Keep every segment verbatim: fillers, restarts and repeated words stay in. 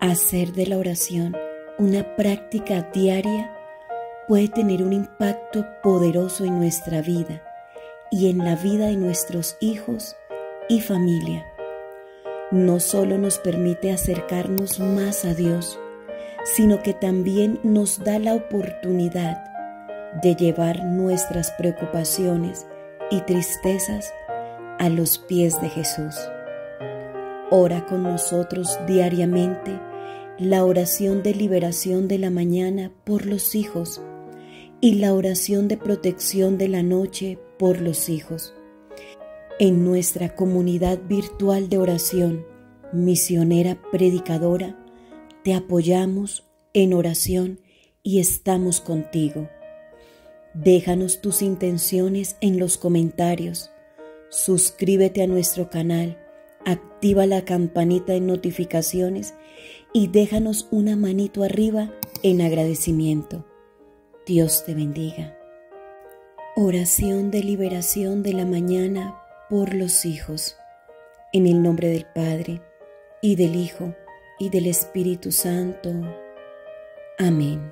Hacer de la oración una práctica diaria puede tener un impacto poderoso en nuestra vida y en la vida de nuestros hijos y familia. No solo nos permite acercarnos más a Dios, sino que también nos da la oportunidad de llevar nuestras preocupaciones y tristezas a los pies de Jesús. Ora con nosotros diariamente la oración de liberación de la mañana por los hijos y la oración de protección de la noche por los hijos. En nuestra comunidad virtual de oración, Misionera Predicadora, te apoyamos en oración y estamos contigo. Déjanos tus intenciones en los comentarios, suscríbete a nuestro canal, activa la campanita de notificaciones y déjanos una manito arriba en agradecimiento. Dios te bendiga. Oración de liberación de la mañana por los hijos. En el nombre del Padre, y del Hijo, y del Espíritu Santo. Amén.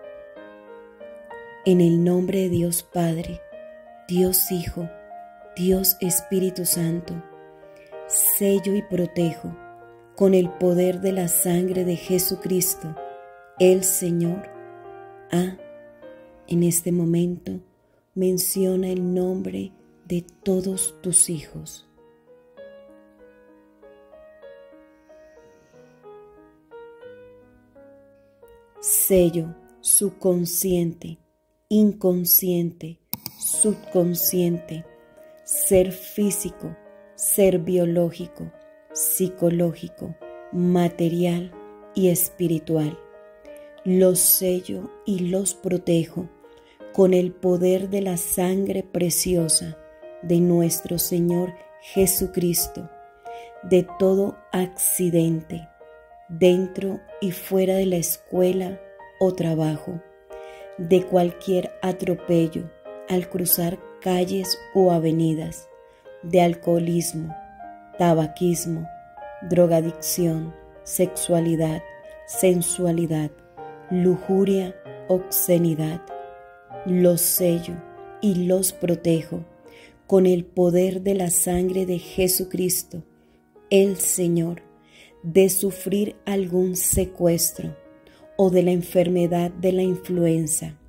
En el nombre de Dios Padre, Dios Hijo, Dios Espíritu Santo, sello y protejo con el poder de la sangre de Jesucristo, el Señor. Ah, en este momento menciona el nombre de todos tus hijos. Sello subconsciente, inconsciente, subconsciente, ser físico, ser biológico, psicológico, material y espiritual. Los sello y los protejo con el poder de la sangre preciosa de nuestro Señor Jesucristo, de todo accidente, dentro y fuera de la escuela o trabajo, de cualquier atropello al cruzar calles o avenidas, de alcoholismo, tabaquismo, drogadicción, sexualidad, sensualidad, lujuria, obscenidad. Los sello y los protejo con el poder de la sangre de Jesucristo, el Señor, de sufrir algún secuestro o de la enfermedad de la influenza,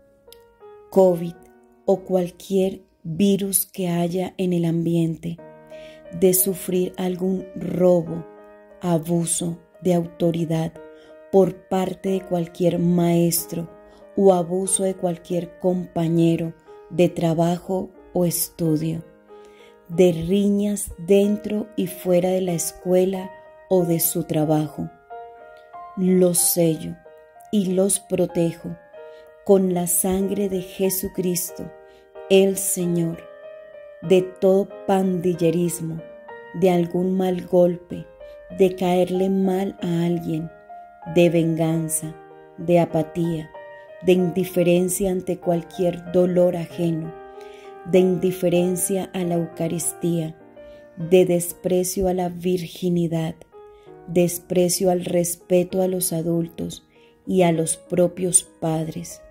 COVID o cualquier virus que haya en el ambiente, de sufrir algún robo, abuso de autoridad por parte de cualquier maestro o abuso de cualquier compañero de trabajo o estudio, de riñas dentro y fuera de la escuela o de su trabajo. Los sello y los protejo con la sangre de Jesucristo, el Señor, de todo pandillerismo, de algún mal golpe, de caerle mal a alguien, de venganza, de apatía, de indiferencia ante cualquier dolor ajeno, de indiferencia a la Eucaristía, de desprecio a la virginidad, desprecio al respeto a los adultos y a los propios padres.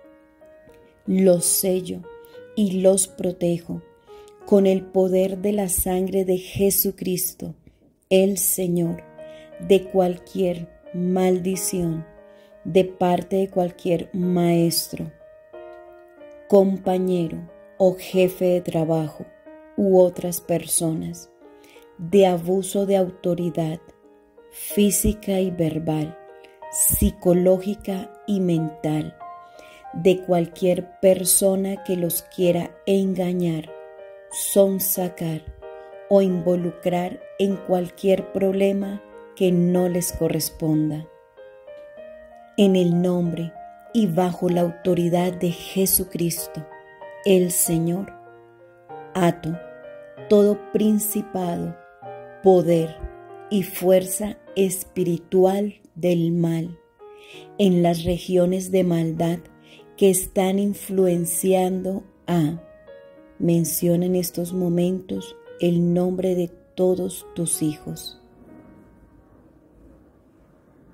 Los sello y los protejo con el poder de la sangre de Jesucristo, el Señor, de cualquier maldición, de parte de cualquier maestro, compañero o jefe de trabajo u otras personas, de abuso de autoridad física y verbal, psicológica y mental, de cualquier persona que los quiera engañar, sonsacar o involucrar en cualquier problema que no les corresponda. En el nombre y bajo la autoridad de Jesucristo, el Señor, ato todo principado, poder y fuerza espiritual del mal en las regiones de maldad que están influenciando a, menciona en estos momentos el nombre de todos tus hijos.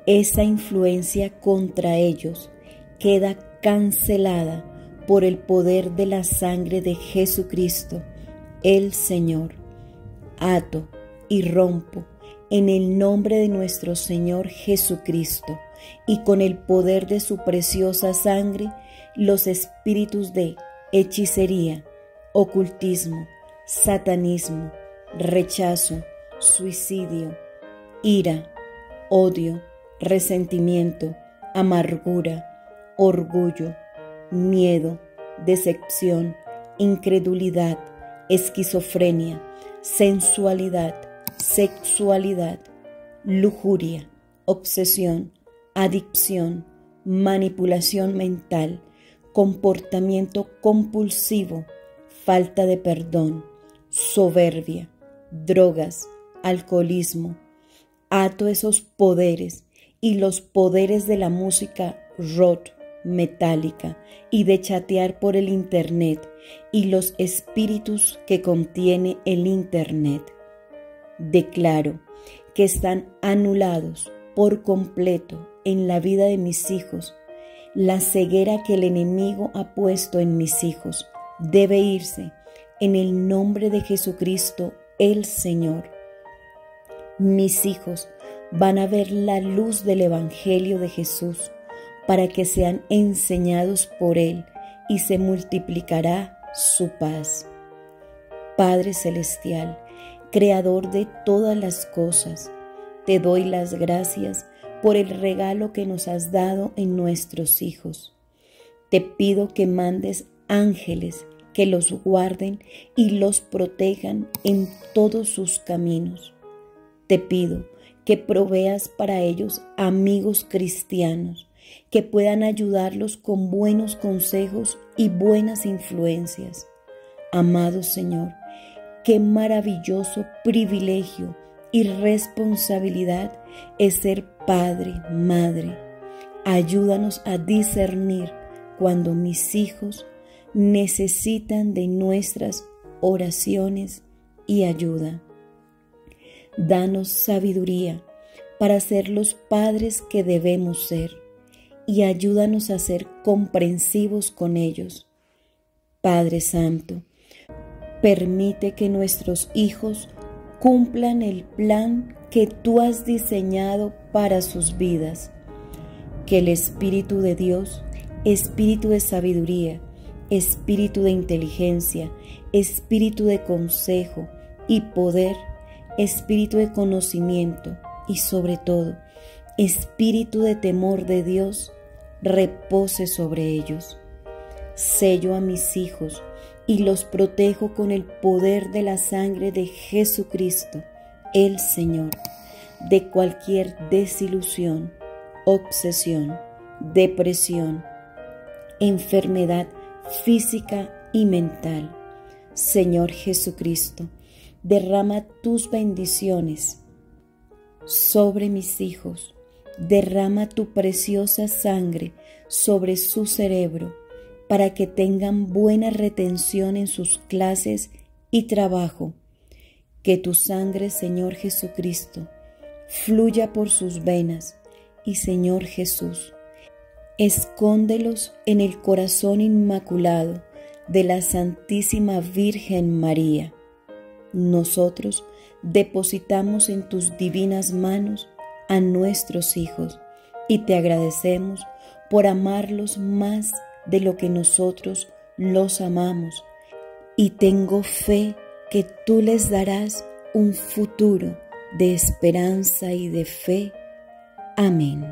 esa influencia contra ellos queda cancelada por el poder de la sangre de Jesucristo, el Señor. Ato y rompo en el nombre de nuestro Señor Jesucristo y con el poder de su preciosa sangre los espíritus de hechicería, ocultismo, satanismo, rechazo, suicidio, ira, odio, resentimiento, amargura, orgullo, miedo, decepción, incredulidad, esquizofrenia, sensualidad, sexualidad, lujuria, obsesión, adicción, manipulación mental, comportamiento compulsivo, falta de perdón, soberbia, drogas, alcoholismo. Ato esos poderes y los poderes de la música rock, metálica y de chatear por el internet y los espíritus que contiene el internet. Declaro que están anulados por completo en la vida de mis hijos. La ceguera que el enemigo ha puesto en mis hijos debe irse en el nombre de Jesucristo el Señor. Mis hijos van a ver la luz del Evangelio de Jesús para que sean enseñados por Él y se multiplicará su paz. Padre Celestial, Creador de todas las cosas, te doy las gracias por el regalo que nos has dado en nuestros hijos. Te pido que mandes ángeles que los guarden y los protejan en todos sus caminos. Te pido que proveas para ellos amigos cristianos que puedan ayudarlos con buenos consejos y buenas influencias. Amado Señor, qué maravilloso privilegio y responsabilidad es ser padre, madre. Ayúdanos a discernir cuando mis hijos necesitan de nuestras oraciones y ayuda. Danos sabiduría para ser los padres que debemos ser y ayúdanos a ser comprensivos con ellos. Padre Santo, permite que nuestros hijos cumplan el plan que tú has diseñado para sus vidas. Que el Espíritu de Dios, Espíritu de sabiduría, Espíritu de inteligencia, Espíritu de consejo y poder, Espíritu de conocimiento y sobre todo, Espíritu de temor de Dios, repose sobre ellos. Sello a mis hijos y los protejo con el poder de la sangre de Jesucristo, el Señor, de cualquier desilusión, obsesión, depresión, enfermedad física y mental. Señor Jesucristo, derrama tus bendiciones sobre mis hijos. Derrama tu preciosa sangre sobre su cerebro para que tengan buena retención en sus clases y trabajo. Que tu sangre, Señor Jesucristo, fluya por sus venas y, Señor Jesús, escóndelos en el corazón inmaculado de la Santísima Virgen María. Nosotros depositamos en tus divinas manos a nuestros hijos y te agradecemos por amarlos más de lo que nosotros los amamos, y tengo fe que tú les darás un futuro de esperanza y de fe. Amén.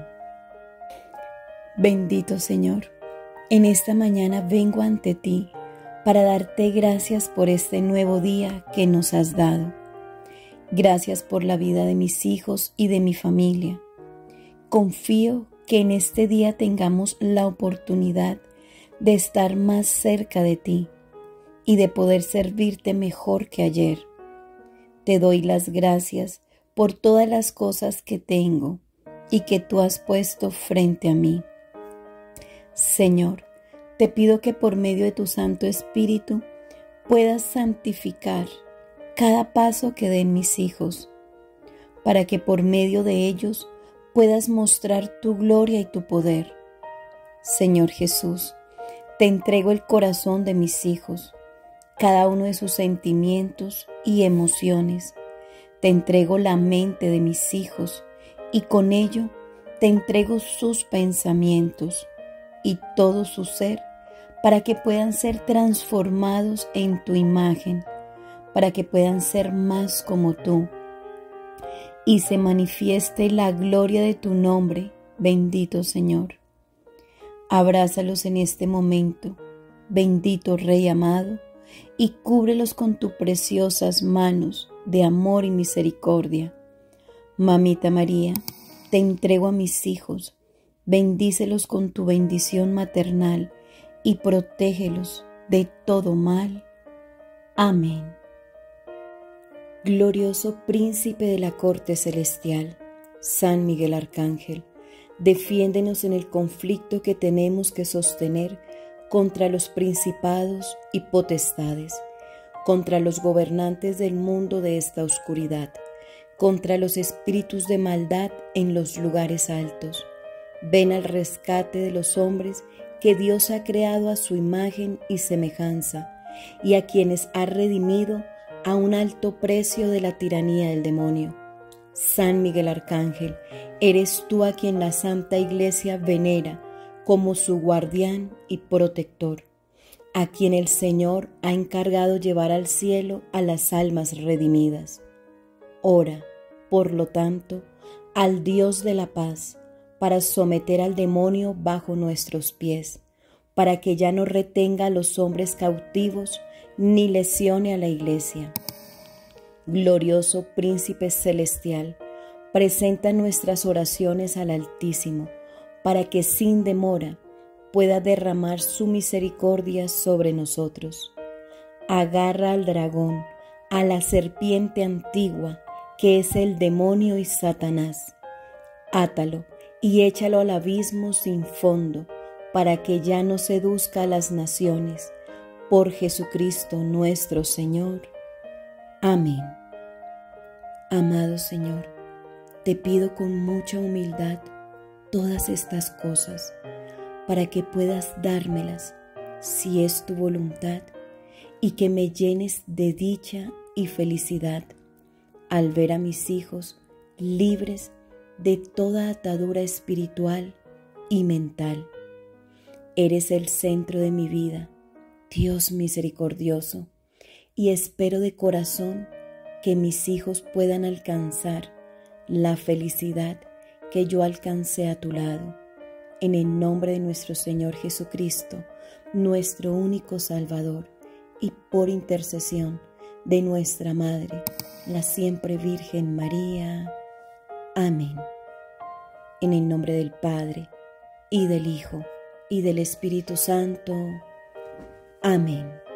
Bendito Señor, en esta mañana vengo ante ti para darte gracias por este nuevo día que nos has dado. Gracias por la vida de mis hijos y de mi familia. Confío que en este día tengamos la oportunidad de estar más cerca de ti y de poder servirte mejor que ayer. Te doy las gracias por todas las cosas que tengo y que tú has puesto frente a mí. Señor, te pido que por medio de tu Santo Espíritu puedas santificar cada paso que den mis hijos, para que por medio de ellos puedas mostrar tu gloria y tu poder. Señor Jesús, te entrego el corazón de mis hijos, cada uno de sus sentimientos y emociones. Te entrego la mente de mis hijos y con ello te entrego sus pensamientos y todo su ser para que puedan ser transformados en tu imagen, para que puedan ser más como tú y se manifieste la gloria de tu nombre, bendito Señor. Abrázalos en este momento, bendito Rey amado, y cúbrelos con tus preciosas manos de amor y misericordia. Mamita María, te entrego a mis hijos, bendícelos con tu bendición maternal y protégelos de todo mal. Amén. Glorioso Príncipe de la Corte Celestial, San Miguel Arcángel, defiéndenos en el conflicto que tenemos que sostener contra los principados y potestades, contra los gobernantes del mundo de esta oscuridad, contra los espíritus de maldad en los lugares altos. Ven al rescate de los hombres que Dios ha creado a su imagen y semejanza, y a quienes ha redimido a un alto precio de la tiranía del demonio. San Miguel Arcángel, eres tú a quien la Santa Iglesia venera como su guardián y protector, a quien el Señor ha encargado llevar al cielo a las almas redimidas. Ora, por lo tanto, al Dios de la paz, para someter al demonio bajo nuestros pies, para que ya no retenga a los hombres cautivos ni lesione a la Iglesia. Glorioso Príncipe Celestial, presenta nuestras oraciones al Altísimo, para que sin demora pueda derramar su misericordia sobre nosotros. Agarra al dragón, a la serpiente antigua, que es el demonio y Satanás. Átalo y échalo al abismo sin fondo, para que ya no seduzca a las naciones. Por Jesucristo nuestro Señor. Amén. Amado Señor, te pido con mucha humildad todas estas cosas, para que puedas dármelas, si es tu voluntad, y que me llenes de dicha y felicidad al ver a mis hijos libres de toda atadura espiritual y mental. Eres el centro de mi vida, Dios misericordioso, y espero de corazón que mis hijos puedan alcanzar la felicidad que yo alcancé a tu lado. En el nombre de nuestro Señor Jesucristo, nuestro único Salvador, y por intercesión de nuestra Madre, la siempre Virgen María. Amén. En el nombre del Padre, y del Hijo, y del Espíritu Santo. Amén.